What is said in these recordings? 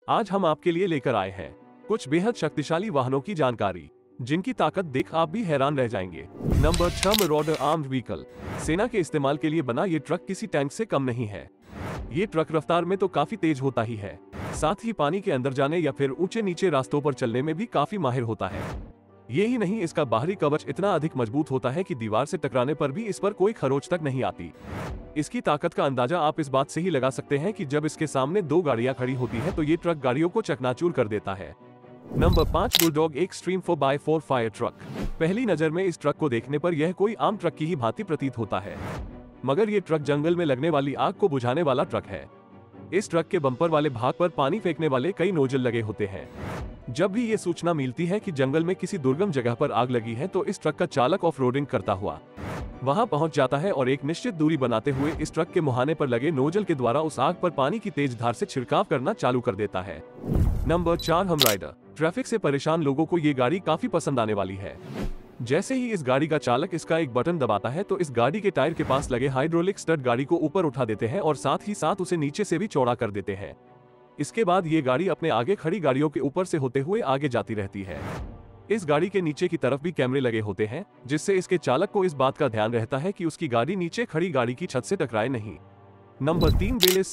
आज हम आपके लिए लेकर आए हैं कुछ बेहद शक्तिशाली वाहनों की जानकारी, जिनकी ताकत देख आप भी हैरान रह जाएंगे। Number 6, marauder armoured vehicle. सेना के इस्तेमाल के लिए बना ये ट्रक किसी टैंक से कम नहीं है। ये ट्रक रफ्तार में तो काफी तेज होता ही है, साथ ही पानी के अंदर जाने या फिर ऊंचे नीचे रास्तों पर चलने में भी काफी माहिर होता है। ये ही नहीं, इसका बाहरी कवच इतना अधिक मजबूत होता है कि दीवार से टकराने पर भी इस पर कोई खरोंच तक नहीं आती। इसकी ताकत का अंदाजा आप इस बात से ही लगा सकते हैं कि जब इसके सामने दो गाड़ियां खड़ी होती हैं तो ये ट्रक गाड़ियों को चकनाचूर कर देता है। Number 5, bulldog extreme 4x4 fire truck. पहली नजर में इस ट्रक को देखने पर यह कोई आम ट्रक की ही भांति प्रतीत होता है, मगर ये ट्रक जंगल में लगने वाली आग को बुझाने वाला ट्रक है। इस ट्रक के बम्पर वाले भाग पर पानी फेंकने वाले कई नोजल लगे होते हैं। जब भी ये सूचना मिलती है कि जंगल में किसी दुर्गम जगह पर आग लगी है तो इस ट्रक का चालक ऑफ रोडिंग करता हुआ वहां पहुंच जाता है और एक निश्चित दूरी बनाते हुए इस ट्रक के मुहाने पर लगे नोजल के द्वारा उस आग पर पानी की तेज धार से छिड़काव करना चालू कर देता है। नंबर 4, हम राइडर। ट्रैफिक से परेशान लोगों को ये गाड़ी काफी पसंद आने वाली है। जैसे ही इस गाड़ी का चालक इसका एक बटन दबाता है तो इस गाड़ी के टायर के पास लगे हाइड्रोलिक स्टड गाड़ी को ऊपर उठा देते हैं और साथ ही साथ उसे नीचे से भी चौड़ा कर देते हैं। इसके बाद ये गाड़ी अपने आगे खड़ी गाड़ियों के ऊपर से होते हुए आगे जाती रहती है। इस गाड़ी के नीचे की तरफ भी कैमरे लगे होते हैं, जिससे इसके चालक को इस बात का ध्यान रहता है कि उसकी गाड़ी नीचे खड़ी गाड़ी की छत से टकराए नहीं। नंबर 3, बेलिस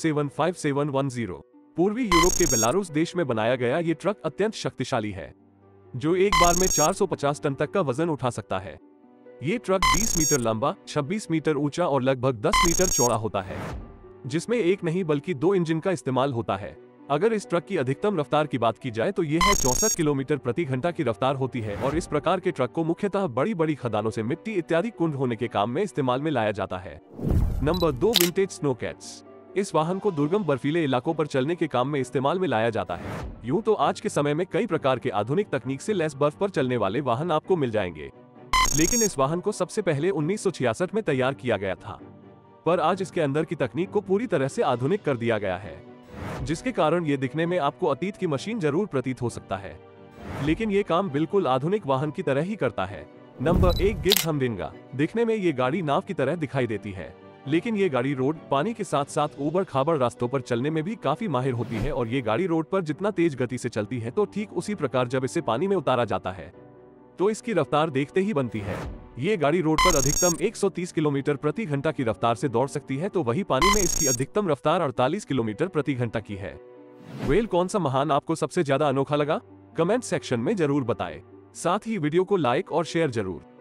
75710। पूर्वी यूरोप के बेलारूस देश में बनाया गया ये ट्रक अत्यंत शक्तिशाली है, जो एक बार में 450 टन तक का वजन उठा सकता है। ये ट्रक 20 मीटर लंबा, 26 मीटर ऊंचा और लगभग 10 मीटर चौड़ा होता है, जिसमें एक नहीं बल्कि 2 इंजन का इस्तेमाल होता है। अगर इस ट्रक की अधिकतम रफ्तार की बात की जाए तो यह है 64 किलोमीटर प्रति घंटा की रफ्तार होती है और इस प्रकार के ट्रक को मुख्यतः बड़ी बड़ी खदानों से मिट्टी इत्यादि कुंड होने के काम में इस्तेमाल में लाया जाता है। Number 2, vintage snowcats. इस वाहन को दुर्गम बर्फीले इलाकों पर चलने के काम में इस्तेमाल में लाया जाता है। यूं तो आज के समय में कई प्रकार के आधुनिक तकनीक से लैस बर्फ पर चलने वाले वाहन आपको मिल जाएंगे, लेकिन इस वाहन को सबसे पहले 1966 में तैयार किया गया था, पर आज इसके अंदर की तकनीक को पूरी तरह से आधुनिक कर दिया गया है, जिसके कारण ये दिखने में आपको अतीत की मशीन जरूर प्रतीत हो सकता है, लेकिन ये काम बिल्कुल आधुनिक वाहन की तरह ही करता है। Number 1, Gibbs Humdinga. दिखने में ये गाड़ी नाव की तरह दिखाई देती है, लेकिन ये गाड़ी रोड, पानी के साथ साथ ऊबड़ खाबड़ रास्तों पर चलने में भी काफी माहिर होती है और ये गाड़ी रोड पर जितना तेज गति से चलती है तो ठीक उसी प्रकार जब इसे पानी में उतारा जाता है तो इसकी रफ्तार देखते ही बनती है। ये गाड़ी रोड पर अधिकतम 130 किलोमीटर प्रति घंटा की रफ्तार से दौड़ सकती है, तो वही पानी में इसकी अधिकतम रफ्तार 48 किलोमीटर प्रति घंटा की है। वेल, कौन सा महान आपको सबसे ज्यादा अनोखा लगा? कमेंट सेक्शन में जरूर बताएं। साथ ही वीडियो को लाइक और शेयर जरूर।